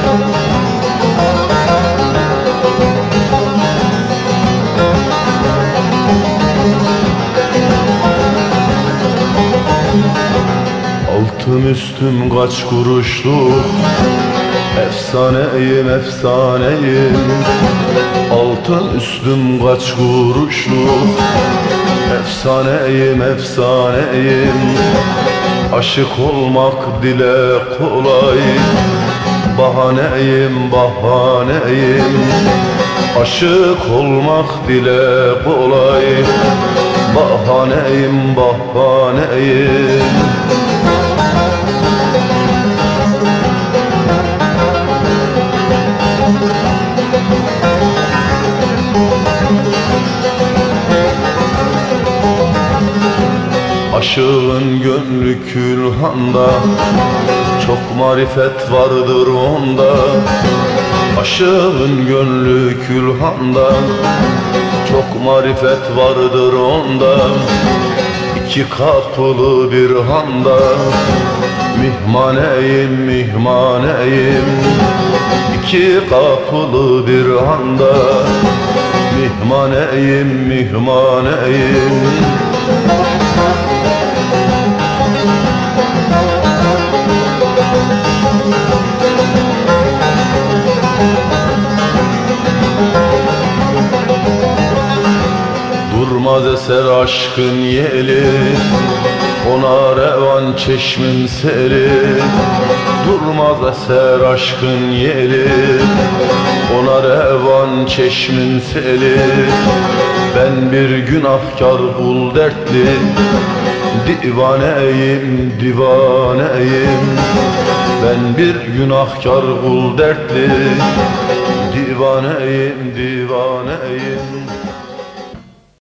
Altım üstüm kaç kuruşluk, efsaneyim efsaneyim. Altın üstüm kaç kuruşluk, efsaneyim efsaneyim. Aşık olmak dile kolay, bahaneyim bahaneyim. Aşık olmak dile kolay, bahaneyim bahaneyim. Aşığın gönlü külhanda, çok marifet vardır onda. Aşığın gönlü külhanda, çok marifet vardır onda. İki kapılı bir handa, mihmaneyim mihmaneyim. İki kapılı bir handa, mihmaneyim mihmaneyim. Durmaz eser aşkın yeli, ona revan çeşmin seli. Durmaz eser aşkın yeli, ona revan çeşmin seli. Ben bir günahkar bul dertli, divaneyim divaneyim. Ben bir günahkar bul dertli, divaneyim divaneyim.